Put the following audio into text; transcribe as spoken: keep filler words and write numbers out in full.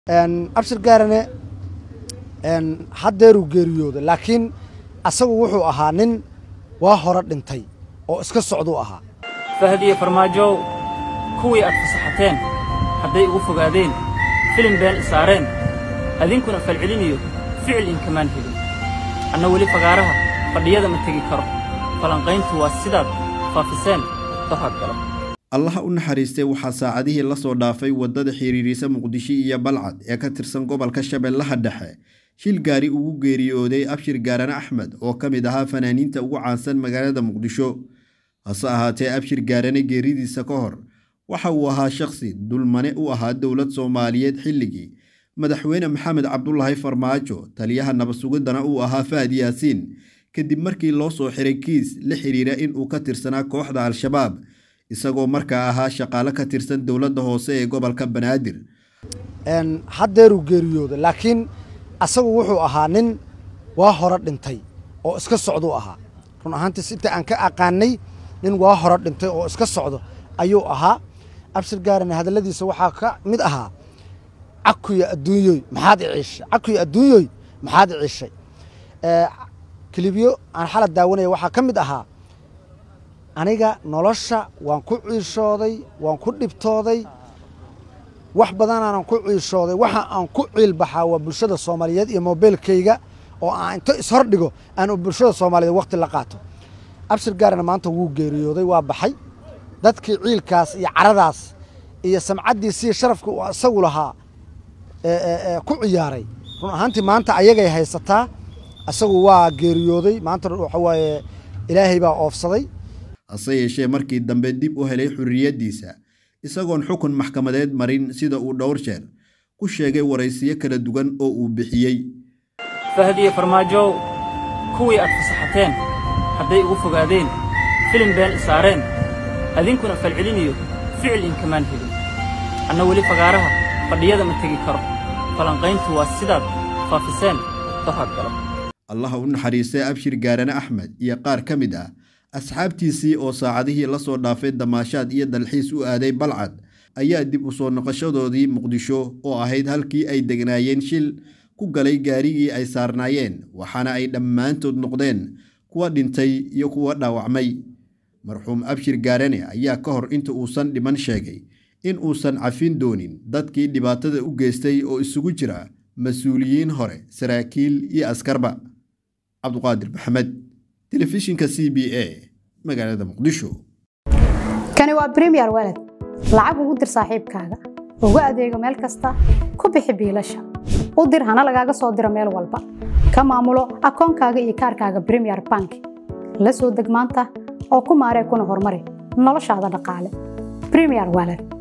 ان abshir gaarane ان hadeeru geeriyooday laakiin asagu wuxuu ahaa nin waa hore dhintay oo iska socdo ahaa fahdiye farmaajo kuwii aad fasaxateen haday ugu fogaadeen filim been saareen adinkuna falceliniyo ficil in kamaan helin anna wali fagaaraha fadhiyada ma tagi karo falanqayntu waa sidaad faafiseen dahad galab الله unaxariistay waxa saacadihii la soo dhaafay wadada xiriirisa Muqdisho iyo Balcad ee ka tirsan gobolka Shabeellaha Dhexe shil gaari ugu geeriyooday Abshir Gaarane Axmed oo kamid ahaa fanaaniinta ugu caansan magaalada Muqdisho hase ahaatee Abshir Gaarane geeridiisa ka hor waxa uu ahaa shakhsi dulmane u ahaa dawlad Soomaaliyeed xilligii madaxweyne Maxamed Cabdullaahi Farmaajo taliyaha nabadsugadana uu ahaa Faad Yaasiin kadib markii loo soo xiray kiis la xiriira in uu ka tirsanaa kooxda Al-Shabaab isagoo markaa ahaa shaqaale ka tirsan dawladda hoose ee gobolka Banaadir en hadeeru geeriyooday laakiin asagu wuxuu ahaa nin waa hore dhintay oo iska socdo ahaa run ahaantii inta aan ka aqaanay nin waa hore dhintay oo iska socdo ayuu ahaa Abshir Gaarane hadaladiisa waxa ka mid ahaa akuya adduunyoy maxaad ciishay akuya adduunyoy maxaad ciishay ee kalibiyo aan xala daawanay waxa ka mid ahaa aniga nolosha waan ku ciishooday waan ku dhibtooday wax badan aan ku ciishooday waxa aan ku ciilbaxaa waa bulshada Soomaaliyeed iyo mobilkayga oo aan inta is hor dhigo aan bulshada Soomaaliyeed waqti la qaato Abshir Gaarane maanta wuu geeriyooday waa baxay dadkii ciilkaas iyo caradaas iyo samcadiisii sharafka uu asagu lahaa ee ku ciyaaray run ahaantii maanta ayagay haysataa asagu waa geeriyooday maanta waxa waaye Ilaahay baa oofsaday hase yeeshee markii dambe dib u helay xurriyadiisa isagoon xukun maxkamadeed marin sida uu dhowr jeer ku sheegay waraysiyo kala duwan oo uu bixiyay fahdiye farmaajo kuwii aad fasaxateen haday ugu fogaadeen filim been saareen adinkuna falceliniyo ficil in kamaan helin anna wali fagaaraha fadhiyada ma tagi karo falanqayntu waa sidaad faafiseen dahad galab الله unaxariistay Abshir Gaarane Axmed iyo qaar kamid ah asxaabtiisii oo saacadihii la soo dhaafay damaashaad iyo dalxiis u aaday Balcad ayaa dib u soo noqoshadoodii Muqdisho oo ahayd halkii ay degnaayeen shil ku galay gaarigii ay saarnaayeen waxaana ay dhammaantood noqdeen kuwa dhintay iyo kuwa dhaawacmay marxuum Abshir Gaarane ayaa ka hor inta uusan dhiman sheegay in uusan cafin doonin dadkii dhibaatada u geystay oo isugu jira mas'uuliyiin hore saraakiil iyo askarba Abduqaadir Maxamed telefishinka C B A magaalada Muqdisho kani waa Premier Wallet lacag ugu dir saaxiibkaaga ugu adeego meel kasta ku bixi biilasha u dir hana lagaaga soo diro meel walba ka maamulo akoonkaaga iyo kaarkaaga Premier Bank la soo deg maanta oo ku maaree kuna horumari noloshaada dhaqaale Premier Wallet